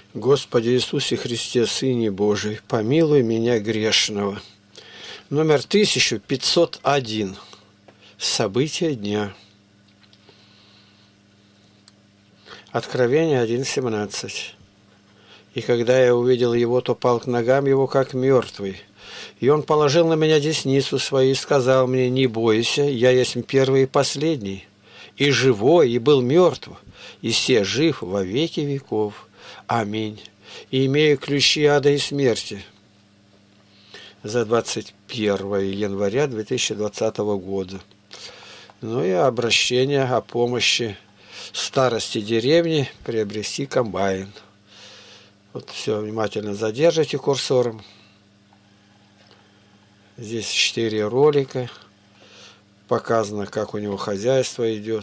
Господи Иисусе Христе, Сыне Божий, помилуй меня грешного. Номер 1501. События дня. Откровение 1.17. И когда я увидел его, то пал к ногам его, как мертвый. И он положил на меня десницу свою и сказал мне: не бойся, я есть первый и последний, и живой, и был мертв, и се жив во веки веков. Аминь. И имею ключи ада и смерти. За 21 января 2020 года. Ну и обращение о помощи старости деревни приобрести комбайн. Вот все, внимательно задержите курсором. Здесь 4 ролика. Показано, как у него хозяйство идет.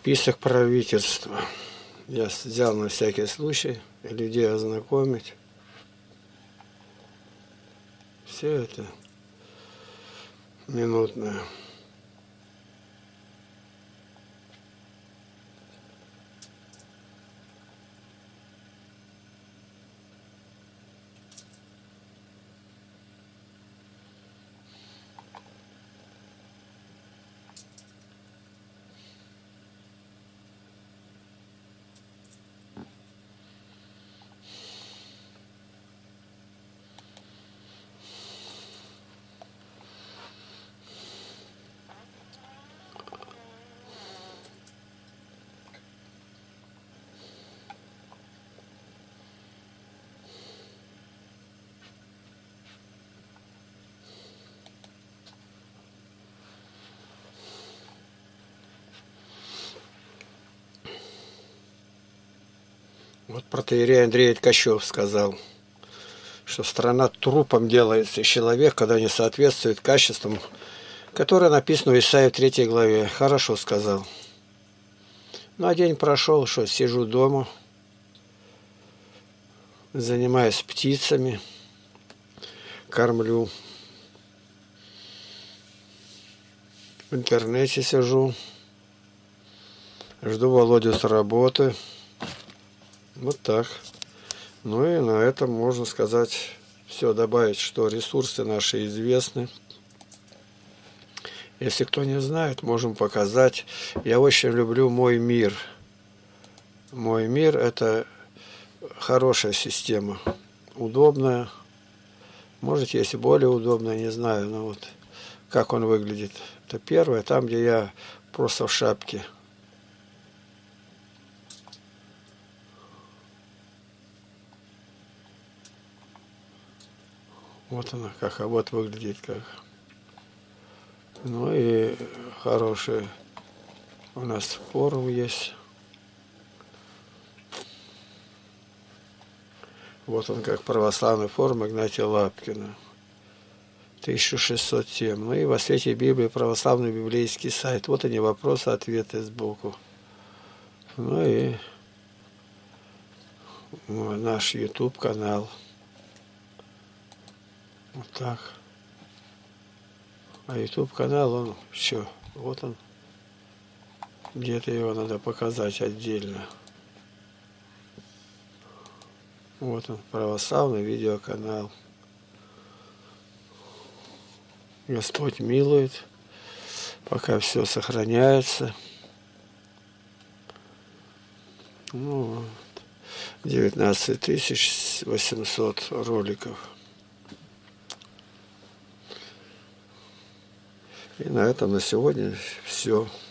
список правительства. Я взял на всякий случай людей ознакомить. Все это минутное. Вот протоиерей Андрей Ткачев сказал, что страна трупом делается, и человек, когда не соответствует качествам, которые написаны в Исаии в 3 главе. Хорошо сказал. Ну, а день прошел, что сижу дома, занимаюсь птицами, кормлю. В интернете сижу, жду Володю с работы. Вот так. Ну и на этом можно сказать все, добавить, что ресурсы наши известны. Если кто не знает, можем показать. Я очень люблю «Мой мир». «Мой мир» – это хорошая система, удобная. Может, есть более удобная, не знаю, но вот как он выглядит. Это первое, там, где я просто в шапке. Вот она, как, а вот выглядит как. Ну и хороший у нас форум есть. Вот он, как православный форум Игнатия Лапкина. 1600 тем. Ну и во свете Библии православный библейский сайт. Вот они, вопросы-ответы сбоку. Ну и наш YouTube канал. Вот так. А YouTube канал, он еще, вот он. Где-то его надо показать отдельно. Вот он, православный видеоканал. Господь милует, пока все сохраняется. Ну, вот. 19 800 роликов. И на этом на сегодня все.